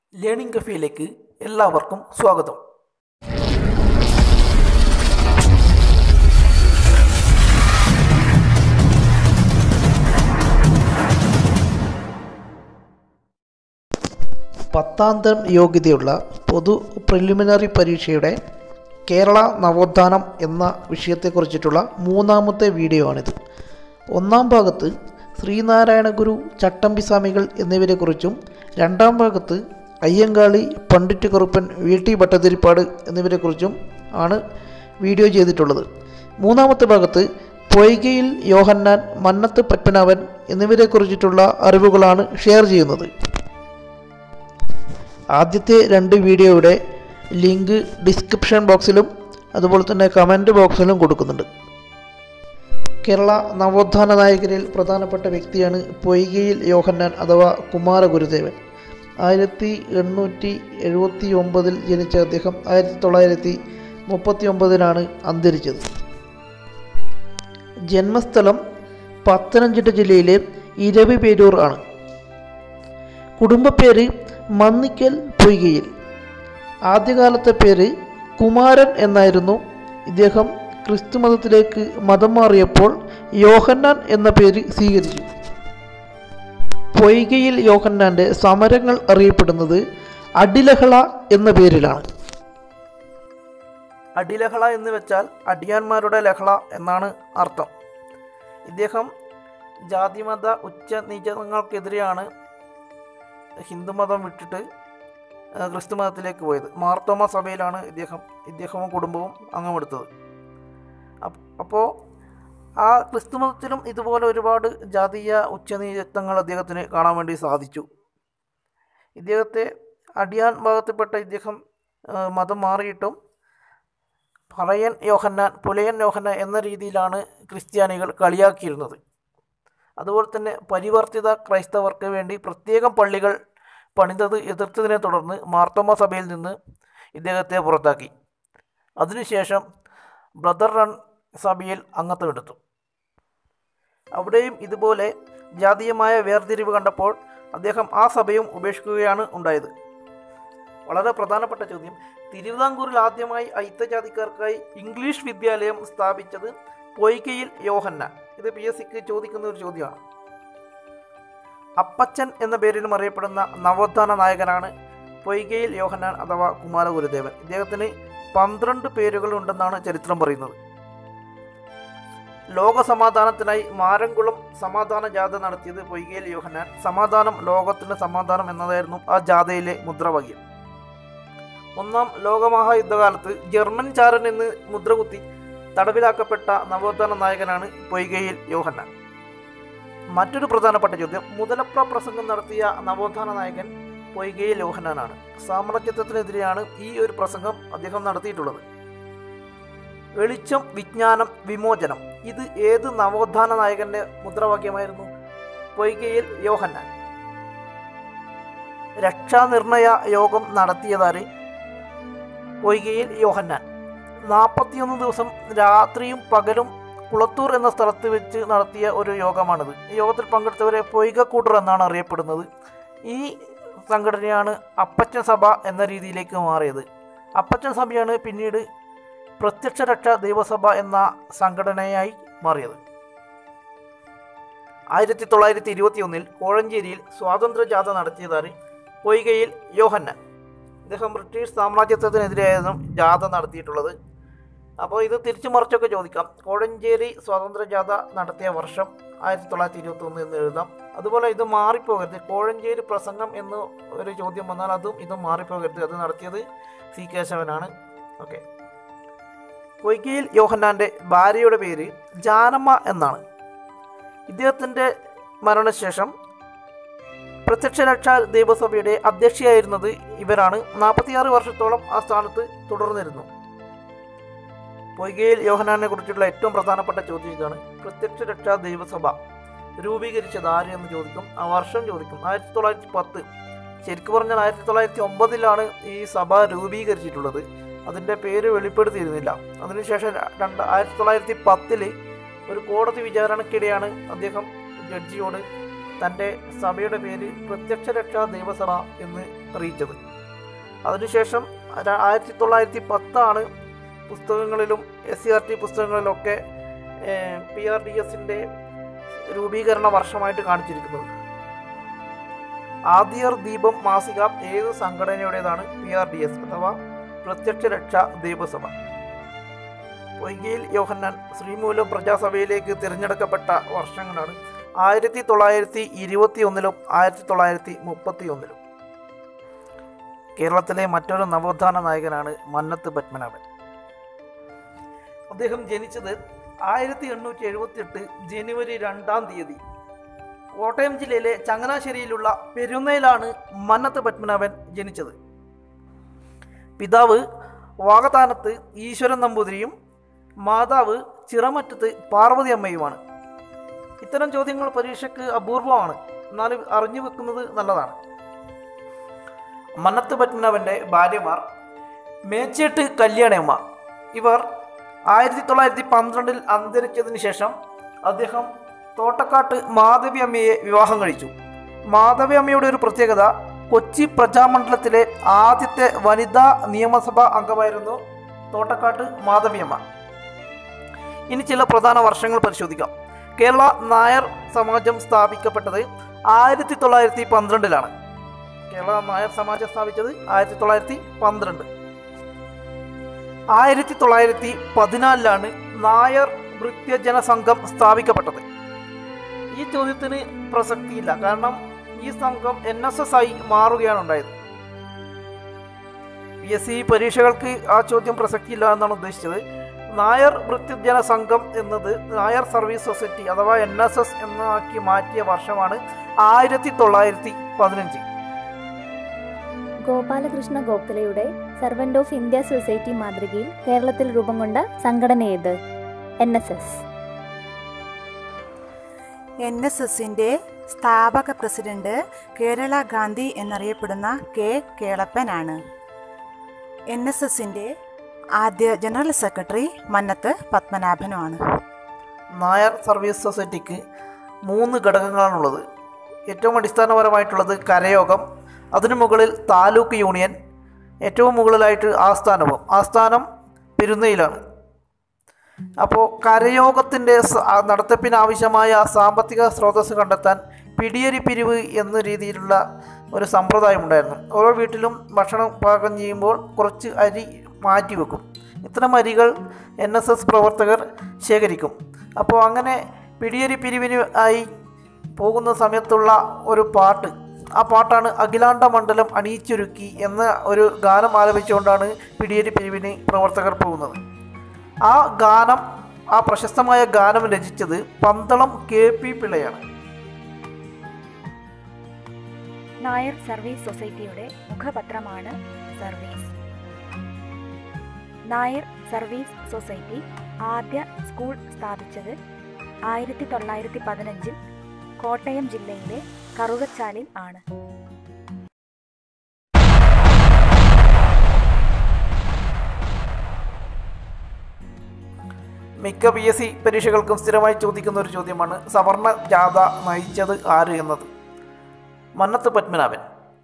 Learning കഫേയിലേക്ക് എല്ലാവർക്കും സ്വാഗതം. പത്താം തരം യോഗ്യതയുള്ള പൊതു പ്രിലിമിനറി പരീക്ഷയുടെ കേരള നവോത്ഥാനം എന്ന വിഷയത്തെക്കുറിച്ചിട്ടുള്ള മൂന്നാമത്തെ വീഡിയോ ആണിത്. ഒന്നാം ഭാഗത്ത് ശ്രീനാരായണ ഗുരു, ചട്ടമ്പി സ്വാമികൾ എന്നിവരെക്കുറിച്ചും രണ്ടാം ഭാഗത്ത് അയ്യങ്കാളി, പണ്ഡിറ്റ് കറുപ്പൻ, വി.ടി. ഭട്ടതിരിപ്പാട് എന്നിവരെക്കുറിച്ചും ആണ് വീഡിയോ ചെയ്തിട്ടുള്ളത്. മൂന്നാമത്തെ ഭാഗത്ത് പൊയ്കയിൽ യോഹന്നാൻ, മന്നത്ത് പത്മനാഭൻ എന്നിവരെക്കുറിച്ചിട്ടുള്ള അറിവുകളാണ് ഷെയർ ചെയ്യുന്നത്. ആദ്യത്തെ രണ്ട് വീഡിയോയുടെ ലിങ്ക് ഡിസ്ക്രിപ്ഷൻ ബോക്സിലും അതുപോലെ തന്നെ കമൻറ്റ് ബോക്സിലും കൊടുക്കുന്നുണ്ട്. കേരള നവോത്ഥാന നായകരിൽ പ്രധാനപ്പെട്ട വ്യക്തിയാണ് പൊയ്കയിൽ യോഹന്നാൻ അഥവാ കുമാരഗുരുദേവൻ. 1879 ജനിച്ച അദ്ദേഹം 1939 അന്തരിച്ചത്. ജന്മസ്ഥലം പത്തനംതിട്ട ജില്ലയിലെ ഇരവിപേരൂർ ആണ്. കുടുംബപ്പേര് മന്നിക്കൽ പൊയ്കയിൽ. ആദ്യകാലത്തെ പേര് കുമാരൻ എന്നായിരുന്നു. ഇദ്ദേഹം ക്രിസ്തു മതത്തിലേക്ക് മതം മാറിയപ്പോൾ യോഹന്നാൻ എന്ന പേര് സ്വീകരിച്ചു. പൊയ്കയിൽ യോഹന്നാൻ്റെ സമരങ്ങൾ അറിയപ്പെടുന്നത് അടിലഹള എന്ന പേരിലാണ്. അടിലഹള എന്ന് വെച്ചാൽ അടിയാന്മാരുടെ ലഹള എന്നാണ് അർത്ഥം. ഇദ്ദേഹം ജാതിമത ഉച്ചനീചങ്ങൾക്കെതിരെയാണ് ഹിന്ദുമതം വിട്ടിട്ട് ക്രിസ്തു മതത്തിലേക്ക് പോയത്. മാർത്തോമ സഭയിലാണ് ഇദ്ദേഹവും കുടുംബവും അംഗമെടുത്തത്. അപ്പോൾ ആ ക്രിസ്തു മതത്തിലും ഇതുപോലെ ഒരുപാട് ജാതീയ ഉച്ചനീചത്വങ്ങൾ അദ്ദേഹത്തിന് കാണാൻ വേണ്ടി സാധിച്ചു. ഇദ്ദേഹത്തെ അടിയാൻ ഭാഗത്തിൽപ്പെട്ട ഇദ്ദേഹം മതം മാറിയിട്ടും പറയൻ യോഹന്നാൻ, പുലയൻ യോഹന്നാൻ എന്ന രീതിയിലാണ് ക്രിസ്ത്യാനികൾ കളിയാക്കിയിരുന്നത്. അതുപോലെ തന്നെ പരിവർത്തിത ക്രൈസ്തവർക്ക് വേണ്ടി പ്രത്യേകം പള്ളികൾ പണിതത് എതിർത്തതിനെ തുടർന്ന് മാർത്തോമ സഭയിൽ നിന്ന് ഇദ്ദേഹത്തെ പുറത്താക്കി. അതിനുശേഷം ബ്രദർ റൺ സഭയിൽ അംഗത്വമെടുത്തു. അവിടെയും ഇതുപോലെ ജാതീയമായ വേർതിരിവ് കണ്ടപ്പോൾ അദ്ദേഹം ആ സഭയും ഉപേക്ഷിക്കുകയാണ് ഉണ്ടായത്. വളരെ പ്രധാനപ്പെട്ട ചോദ്യം: തിരുവിതാംകൂറിൽ ആദ്യമായി അയിത്തജാതിക്കാർക്കായി ഇംഗ്ലീഷ് വിദ്യാലയം സ്ഥാപിച്ചത് പൊയ്കയിൽ യോഹന്നാൻ. ഇത് PSCക്ക് ചോദിക്കുന്ന ഒരു ചോദ്യമാണ്. അപ്പച്ചൻ എന്ന പേരിലും അറിയപ്പെടുന്ന നവോത്ഥാന നായകനാണ് പൊയ്കയിൽ യോഹന്നാൻ അഥവാ കുമാരഗുരുദേവൻ. ഇദ്ദേഹത്തിന് 12 പേരുകളുണ്ടെന്നാണ് ചരിത്രം പറയുന്നത്. ലോക സമാധാനത്തിനായി മാരംകുളം സമാധാന ജാഥ നടത്തിയത് പൊയ്കയിൽ യോഹന്നാൻ. സമാധാനം, ലോകത്തിന് സമാധാനം എന്നതായിരുന്നു ആ ജാഥയിലെ മുദ്രാവാക്യം. ഒന്നാം ലോകമഹായുദ്ധകാലത്ത് ജർമ്മൻ ചാരൻ എന്ന് മുദ്രകുത്തി തടവിലാക്കപ്പെട്ട നവോത്ഥാന നായകനാണ് പൊയ്കയിൽ യോഹന്നാൻ. മറ്റൊരു പ്രധാനപ്പെട്ട ചോദ്യം: മുതലപ്ര പ്രസംഗം നടത്തിയ നവോത്ഥാന നായകൻ പൊയ്കയിൽ യോഹന്നാനാണ്. സാമ്രാജ്യത്വത്തിനെതിരെയാണ് ഈ ഒരു പ്രസംഗം അദ്ദേഹം നടത്തിയിട്ടുള്ളത്. വെളിച്ചം, വിജ്ഞാനം, വിമോചനം, ഇത് ഏത് നവോത്ഥാന നായകന്റെ മുദ്രാവാക്യമായിരുന്നു? പൊയ്കയിൽ യോഹന്നാൻ. രക്ഷാനിർണയ യോഗം നടത്തിയതാര്? പൊയ്കയിൽ യോഹന്നാൻ. 41 ദിവസം രാത്രിയും പകലും കുളത്തൂർ എന്ന സ്ഥലത്ത് വെച്ച് നടത്തിയ ഒരു യോഗമാണിത്. ഈ യോഗത്തിൽ പങ്കെടുത്തവരെ പൊയ്കക്കൂട്ടർ എന്നാണ് അറിയപ്പെടുന്നത്. ഈ സംഘടനയാണ് അപ്പച്ചൻ സഭ എന്ന രീതിയിലേക്ക് മാറിയത്. അപ്പച്ചൻ സഭയാണ് പിന്നീട് പ്രത്യക്ഷ രക്ഷാ ദൈവസഭ എന്ന സംഘടനയായി മാറിയത്. 1921 കോഴഞ്ചേരിയിൽ സ്വാതന്ത്ര്യ ജാഥ നടത്തിയതാണ് പൊയ്കയിൽ യോഹന്നാൻ. ഇദ്ദേഹം ബ്രിട്ടീഷ് സാമ്രാജ്യത്വത്തിനെതിരെയായിരുന്നു ജാഥ നടത്തിയിട്ടുള്ളത്. അപ്പോൾ ഇത് തിരിച്ചു മറിച്ചൊക്കെ ചോദിക്കാം. കോഴഞ്ചേരി സ്വാതന്ത്ര്യ ജാഥ നടത്തിയ വർഷം 1921 എന്ന് എഴുതാം. അതുപോലെ ഇത് മാറിപ്പോകരുത്. കോഴഞ്ചേരി പ്രസംഗം എന്ന് ഒരു ചോദ്യം വന്നാൽ ഇതും മാറിപ്പോകരുത്. അത് നടത്തിയത് C. കേശവനാണ്. ഓക്കെ. പൊയ്കയിൽ യോഹന്നാൻ്റെ ഭാര്യയുടെ പേര് ജാനമ്മ എന്നാണ്. ഇദ്ദേഹത്തിൻ്റെ മരണശേഷം പ്രത്യക്ഷ രക്ഷാ ദൈവസഭയുടെ അധ്യക്ഷയായിരുന്നത് ഇവരാണ്. 46 വർഷത്തോളം ആ സ്ഥാനത്ത് തുടർന്നിരുന്നു. പൊയ്കയിൽ യോഹന്നാനെ കുറിച്ചുള്ള ഏറ്റവും പ്രധാനപ്പെട്ട ചോദ്യം ഇതാണ്: പ്രത്യക്ഷ രക്ഷാ ദൈവസഭ രൂപീകരിച്ചത് ആര് എന്ന് ചോദിക്കും. ആ വർഷം ചോദിക്കും. 1910. ശരിക്കും പറഞ്ഞാൽ 1909 ഈ സഭ രൂപീകരിച്ചിട്ടുള്ളത്. അതിൻ്റെ പേര് വെളിപ്പെടുത്തിയിരുന്നില്ല. അതിനുശേഷം 1910 ഒരു കോടതി വിചാരണയ്ക്കിടെയാണ് അദ്ദേഹം ജഡ്ജിയോട് തൻ്റെ സഭയുടെ പേര് പ്രത്യക്ഷ രക്ഷാ ദൈവസഭ എന്ന് അറിയിച്ചത്. അതിനുശേഷം 1910 പുസ്തകങ്ങളിലും SCERT പുസ്തകങ്ങളിലൊക്കെ PRDSൻ്റെ രൂപീകരണ വർഷമായിട്ട് കാണിച്ചിരിക്കുന്നത്. ആദിയർ ദീപം മാസിക ഏത് സംഘടനയുടേതാണ്? PRDS അഥവാ പ്രത്യക്ഷ രക്ഷാ ദൈവസഭ. പൊയ്കയിൽ യോഹന്നാൻ ശ്രീമൂലം പ്രജാസഭയിലേക്ക് തിരഞ്ഞെടുക്കപ്പെട്ട വർഷങ്ങളാണ് 1921 1931. കേരളത്തിലെ മറ്റൊരു നവോത്ഥാന നായകനാണ് മന്നത്ത് പത്മനാഭൻ. അദ്ദേഹം ജനിച്ചത് 1878 ജനുവരി 2 കോട്ടയം ജില്ലയിലെ ചങ്ങനാശ്ശേരിയിലുള്ള പെരുന്നയിലാണ് മന്നത്ത് പത്മനാഭൻ ജനിച്ചത്. പിതാവ് വാകത്താനത്ത് ഈശ്വരൻ നമ്പൂതിരിയും മാതാവ് ചിറമറ്റത്ത് പാർവതി അമ്മയുമാണ്. ഇത്തരം ചോദ്യങ്ങൾ പരീക്ഷയ്ക്ക് അപൂർവമാണ്, എന്നാലും അറിഞ്ഞു വെക്കുന്നത് നല്ലതാണ്. മന്നത്ത് പത്മനാഭൻ്റെ ഭാര്യമാർ മേച്ചേട്ട് കല്യാണയമ്മ. ഇവർ 1912 അന്തരിച്ചതിന് ശേഷം അദ്ദേഹം തോട്ടക്കാട്ട് മാധവി അമ്മയെ വിവാഹം കഴിച്ചു. മാധവി അമ്മയുടെ ഒരു പ്രത്യേകത, കൊച്ചി പ്രജാമണ്ഡലത്തിലെ ആദ്യത്തെ വനിതാ നിയമസഭാ അംഗമായിരുന്നു തോട്ടക്കാട്ട് മാധവിയമ്മ. ഇനി ചില പ്രധാന വർഷങ്ങൾ പരിശോധിക്കാം. കേരള നായർ സമാജം സ്ഥാപിക്കപ്പെട്ടത് 1912. കേരള നായർ സമാജം സ്ഥാപിച്ചത് 1912. 1914 നായർ ഭൃത്യജന സംഘം സ്ഥാപിക്കപ്പെട്ടത്. ഈ ചോദ്യത്തിന് പ്രസക്തിയില്ല, കാരണം ഈ സംഘം NSS ആയി മാറുകയാണ് ഉണ്ടായത്. PSC പരീക്ഷകൾക്ക് ആ ചോദ്യം പ്രസക്തിയില്ല എന്നാണ് ഉദ്ദേശിച്ചത്. നായർ ഭൃത്യജന സംഘം എന്നത് നായർ സർവീസ് സൊസൈറ്റി അഥവാ NSS എന്നാക്കി മാറ്റിയ വർഷമാണ് 1915. ഗോപാലകൃഷ്ണ ഗോഖലെയുടെ സർവന്റ് ഓഫ് ഇന്ത്യ സൊസൈറ്റി മാതൃകയിൽ കേരളത്തിൽ രൂപം കൊണ്ട സംഘടന ഏത്? NSS. NSSന്റെ സ്ഥാപക പ്രസിഡന്റ് കേരള ഗാന്ധി എന്നറിയപ്പെടുന്ന K. കേളപ്പനാണ്. NSSന്റെ ആദ്യ ജനറൽ സെക്രട്ടറി മന്നത്ത് പത്മനാഭനുമാണ്. നായർ സർവീസ് സൊസൈറ്റിക്ക് 3 ഘടകങ്ങളാണുള്ളത്. ഏറ്റവും അടിസ്ഥാനപരമായിട്ടുള്ളത് കരയോഗം, അതിനു മുകളിൽ താലൂക്ക് യൂണിയൻ, ഏറ്റവും മുകളിലായിട്ട് ആസ്ഥാനം പെരുന്നയിലാണ്. അപ്പോൾ കരയോഗത്തിൻ്റെ നടത്തിപ്പിനാവശ്യമായ സാമ്പത്തിക സ്രോതസ്സ് കണ്ടെത്താൻ പിടിയരി പിരിവ് എന്ന രീതിയിലുള്ള ഒരു സമ്പ്രദായം ഉണ്ടായിരുന്നു. ഓരോ വീട്ടിലും ഭക്ഷണം പാകം ചെയ്യുമ്പോൾ കുറച്ച് അരി മാറ്റിവെക്കും. ഇത്തരം അരികൾ NSS പ്രവർത്തകർ ശേഖരിക്കും. അപ്പോൾ അങ്ങനെ പിടിയരി പിരിവിന് ആയി പോകുന്ന സമയത്തുള്ള ഒരു പാട്ട്, ആ പാട്ടാണ് അഖിലാണ്ട മണ്ഡലം അണിയിച്ചൊരുക്കി എന്ന ഒരു ഗാനം ആലപിച്ചുകൊണ്ടാണ് പിടിയരി പിരിവിന് പ്രവർത്തകർ പോകുന്നത്. ആ പ്രശസ്തമായ ഗാനം രചിച്ചത് പന്തളം KP പിള്ളയാണ്. നായർ സർവീസ് സൊസൈറ്റിയുടെ മുഖപത്രമാണ് സർവീസ്. നായർ സർവീസ് സൊസൈറ്റി ആദ്യ സ്കൂൾ സ്ഥാപിച്ചത് 1915 കോട്ടയം ജില്ലയിലെ കറുകച്ചാലിൽ ആണ്. മിക്ക PSC പരീക്ഷകൾക്കും സ്ഥിരമായി ചോദിക്കുന്ന ഒരു ചോദ്യമാണ് സവർണ ജാഥ നയിച്ചത് ആര് എന്നത്. മന്നത്ത് പത്മനാഭൻ.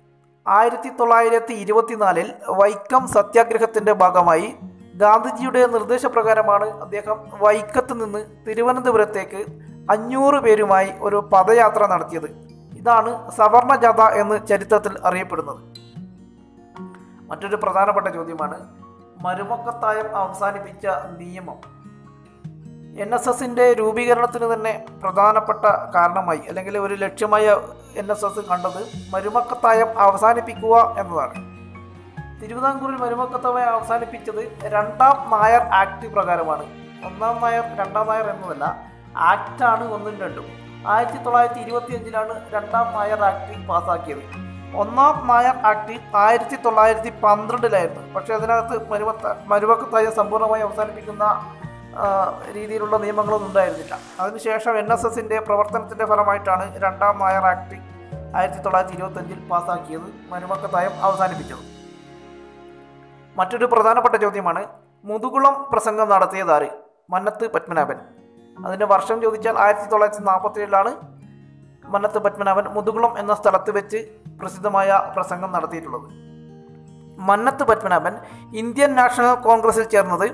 1924 വൈക്കം സത്യാഗ്രഹത്തിൻ്റെ ഭാഗമായി ഗാന്ധിജിയുടെ നിർദ്ദേശപ്രകാരമാണ് അദ്ദേഹം വൈക്കത്ത് നിന്ന് തിരുവനന്തപുരത്തേക്ക് 500 പേരുമായി ഒരു പദയാത്ര നടത്തിയത്. ഇതാണ് സവർണ ജാഥ എന്ന് ചരിത്രത്തിൽ അറിയപ്പെടുന്നത്. മറ്റൊരു പ്രധാനപ്പെട്ട ചോദ്യമാണ് മരുമക്കത്തായം അവസാനിപ്പിച്ച നിയമം. NSSന്റെ രൂപീകരണത്തിന് തന്നെ പ്രധാനപ്പെട്ട കാരണമായി അല്ലെങ്കിൽ ഒരു ലക്ഷ്യമായ NSS കണ്ടത് മരുമക്കത്തായം അവസാനിപ്പിക്കുക എന്നതാണ്. തിരുവിതാംകൂറിൽ മരുമക്കത്തായം അവസാനിപ്പിച്ചത് 2ാം നായർ ആക്ട് പ്രകാരമാണ്. 1ാം നായർ 2ാം നായർ എന്നതല്ല, ആക്റ്റാണ് 1ഉം 2ഉം. 1925 2ാം നായർ ആക്ട് പാസ്സാക്കിയത്. 1ാം നായർ ആക്ട് 1912 പക്ഷേ അതിനകത്ത് മരുമക്കത്തായം സമ്പൂർണ്ണമായി അവസാനിപ്പിക്കുന്ന രീതിയിലുള്ള നിയമങ്ങളൊന്നും ഉണ്ടായിരുന്നില്ല. അതിനുശേഷം NSSന്റെ പ്രവർത്തനത്തിൻ്റെ ഫലമായിട്ടാണ് 2ാം നായർ ആക്ട് 1925 പാസ്സാക്കിയത്, മരുമക്കത്തായം അവസാനിപ്പിച്ചത്. മറ്റൊരു പ്രധാനപ്പെട്ട ചോദ്യമാണ് മുതുകുളം പ്രസംഗം നടത്തിയതാര്? മന്നത്ത് പത്മനാഭൻ. അതിൻ്റെ വർഷം ചോദിച്ചാൽ 1947 മന്നത്ത് പത്മനാഭൻ മുതുകുളം എന്ന സ്ഥലത്ത് വെച്ച് പ്രസിദ്ധമായ പ്രസംഗം നടത്തിയിട്ടുള്ളത്. മന്നത്ത് പത്മനാഭൻ ഇന്ത്യൻ നാഷണൽ കോൺഗ്രസിൽ ചേർന്നത്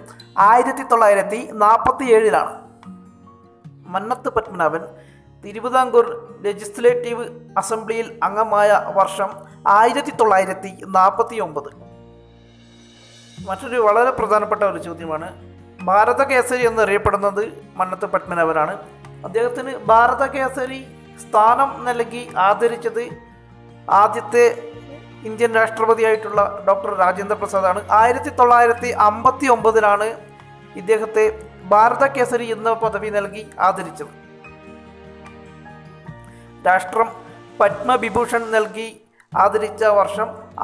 1947 മന്നത്ത് പത്മനാഭൻ തിരുവിതാംകൂർ ലെജിസ്ലേറ്റീവ് അസംബ്ലിയിൽ അംഗമായ വർഷം 1949. മറ്റൊരു വളരെ പ്രധാനപ്പെട്ട ഒരു ചോദ്യമാണ്, ഭാരത കേസരി എന്നറിയപ്പെടുന്നത് മന്നത്ത് പത്മനാഭനാണ്. അദ്ദേഹത്തിന് ഭാരത കേസരി സ്ഥാനം നൽകി ആദരിച്ചത് ആദ്യത്തെ ഇന്ത്യൻ രാഷ്ട്രപതിയായിട്ടുള്ള ഡോക്ടർ രാജേന്ദ്ര പ്രസാദാണ്. 1959 ഇദ്ദേഹത്തെ ഭാരത കേസരി എന്ന പദവി നൽകി ആദരിച്ചത്. രാഷ്ട്രം പത്മവിഭൂഷൺ നൽകി ആദരിച്ച വർഷം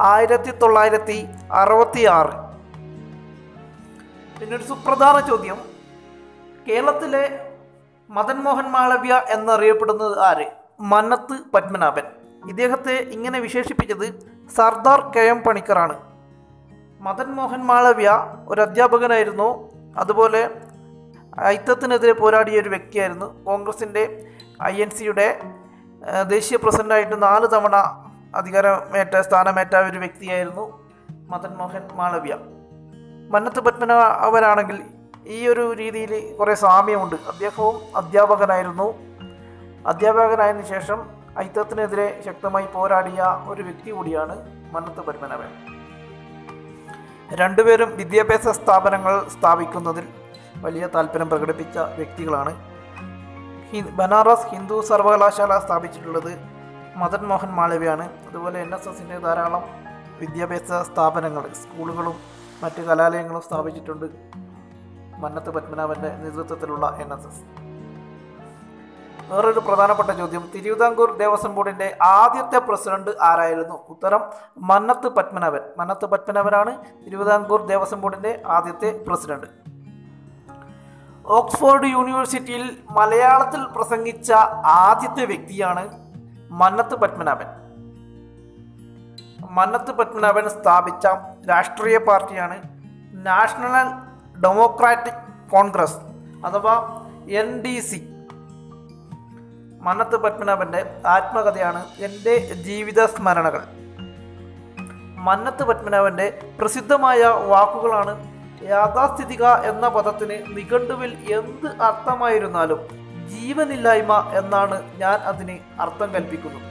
1966. പിന്നൊരു സുപ്രധാന ചോദ്യം, കേരളത്തിലെ മദൻ മോഹൻ മാളവ്യ എന്നറിയപ്പെടുന്നത് ആര്? മന്നത്ത് പത്മനാഭൻ. ഇദ്ദേഹത്തെ ഇങ്ങനെ വിശേഷിപ്പിച്ചത് സർദാർ KM പണിക്കറാണ്. മദൻ മോഹൻ മാളവ്യ ഒരു അധ്യാപകനായിരുന്നു, അതുപോലെ അയിത്തത്തിനെതിരെ പോരാടിയ ഒരു വ്യക്തിയായിരുന്നു. കോൺഗ്രസിൻ്റെ INCയുടെ ദേശീയ പ്രസിഡൻ്റായിട്ട് 4 തവണ സ്ഥാനമേറ്റ ഒരു വ്യക്തിയായിരുന്നു മദൻ മോഹൻ മാളവ്യ. മന്നത്ത് പത്മനാഭനാണെങ്കിൽ ഈ ഒരു രീതിയിൽ കുറേ സാമ്യമുണ്ട്. അദ്ദേഹവും അധ്യാപകനായിരുന്നു. അധ്യാപകനായതിനു ശേഷം അയിത്തത്തിനെതിരെ ശക്തമായി പോരാടിയ ഒരു വ്യക്തി കൂടിയാണ് മന്നത്ത് പത്മനാഭൻ. രണ്ടുപേരും വിദ്യാഭ്യാസ സ്ഥാപനങ്ങൾ സ്ഥാപിക്കുന്നതിൽ വലിയ താല്പര്യം പ്രകടിപ്പിച്ച വ്യക്തികളാണ്. ബനാറസ് ഹിന്ദു സർവകലാശാല സ്ഥാപിച്ചിട്ടുള്ളത് മദൻ മോഹൻ മാളവ്യയാണ്. അതുപോലെ NSSൻ്റെ ധാരാളം വിദ്യാഭ്യാസ സ്ഥാപനങ്ങൾ, സ്കൂളുകളും മറ്റ് കലാലയങ്ങളും സ്ഥാപിച്ചിട്ടുണ്ട് മന്നത്ത് പത്മനാഭൻ്റെ നേതൃത്വത്തിലുള്ള NSS. വേറൊരു പ്രധാനപ്പെട്ട ചോദ്യം, തിരുവിതാംകൂർ ദേവസ്വം ബോർഡിൻ്റെ ആദ്യത്തെ പ്രസിഡന്റ് ആരായിരുന്നു? ഉത്തരം മന്നത്ത് പത്മനാഭൻ. മന്നത്ത് പത്മനാഭനാണ് തിരുവിതാംകൂർ ദേവസ്വം ബോർഡിൻ്റെ ആദ്യത്തെ പ്രസിഡന്റ്. ഓക്സ്ഫോർഡ് യൂണിവേഴ്സിറ്റിയിൽ മലയാളത്തിൽ പ്രസംഗിച്ച ആദ്യത്തെ വ്യക്തിയാണ് മന്നത്ത് പത്മനാഭൻ. മന്നത്ത് പത്മനാഭൻ സ്ഥാപിച്ച രാഷ്ട്രീയ പാർട്ടിയാണ് നാഷണൽ ഡെമോക്രാറ്റിക് കോൺഗ്രസ് അഥവാ NDC. മന്നത്ത് പത്മനാഭൻ്റെ ആത്മകഥയാണ് എൻ്റെ ജീവിത സ്മരണകൾ. മന്നത്ത് പത്മനാഭൻ്റെ പ്രസിദ്ധമായ വാക്കുകളാണ്, യാഥാസ്ഥിതിക എന്ന പദത്തിന് നിഘണ്ടുവിൽ എന്ത് അർത്ഥമായിരുന്നാലും ജീവനില്ലായ്മ എന്നാണ് ഞാൻ അതിന് അർത്ഥം കൽപ്പിക്കുന്നത്.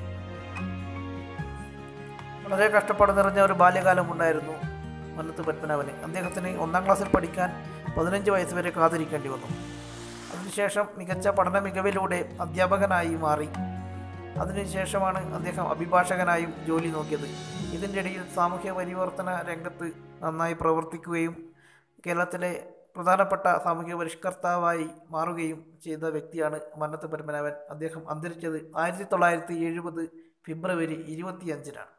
വളരെ കഷ്ടപ്പാട് നിറഞ്ഞ ഒരു ബാല്യകാലം ഉണ്ടായിരുന്നു മന്നത്ത് പത്മനാഭന്. അദ്ദേഹത്തിന് 1ാം ക്ലാസ്സിൽ പഠിക്കാൻ 15 വയസ്സ് വരെ കാത്തിരിക്കേണ്ടി വന്നു. അതിനുശേഷം മികച്ച പഠന മികവിലൂടെ അധ്യാപകനായി മാറി. അതിനുശേഷമാണ് അദ്ദേഹം അഭിഭാഷകനായും ജോലി നോക്കിയത്. ഇതിൻ്റെ ഇടയിൽ സാമൂഹ്യ പരിവർത്തന രംഗത്ത് നന്നായി പ്രവർത്തിക്കുകയും കേരളത്തിലെ പ്രധാനപ്പെട്ട സാമൂഹ്യ പരിഷ്കർത്താവായി മാറുകയും ചെയ്ത വ്യക്തിയാണ് മന്നത്ത് പത്മനാഭൻ. അദ്ദേഹം അന്തരിച്ചത് 1970 ഫെബ്രുവരി 25-നാണ്.